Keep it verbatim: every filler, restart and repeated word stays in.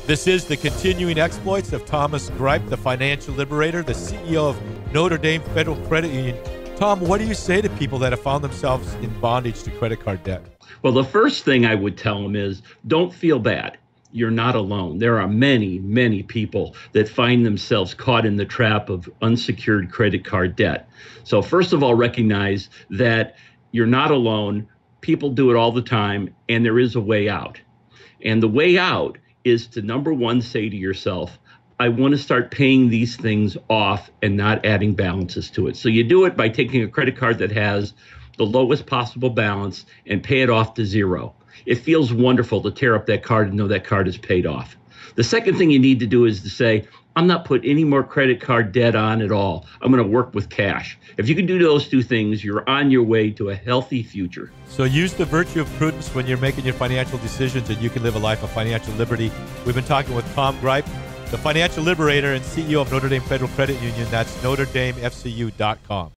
This is the continuing exploits of Thomas Gripe, the financial liberator, the C E O of Notre Dame Federal Credit Union. Tom, what do you say to people that have found themselves in bondage to credit card debt? Well, the first thing I would tell them is don't feel bad. You're not alone. There are many, many people that find themselves caught in the trap of unsecured credit card debt. So first of all, recognize that you're not alone. People do it all the time, and there is a way out. And the way out is to, number one, say to yourself, I want to start paying these things off and not adding balances to it. So you do it by taking a credit card that has the lowest possible balance and pay it off to zero. It feels wonderful to tear up that card and know that card is paid off. The second thing you need to do is to say, I'm not putting any more credit card debt on at all. I'm going to work with cash. If you can do those two things, you're on your way to a healthy future. So use the virtue of prudence when you're making your financial decisions, and you can live a life of financial liberty. We've been talking with Tom Gripe, the financial liberator and C E O of Notre Dame Federal Credit Union. That's Notre Dame F C U dot com.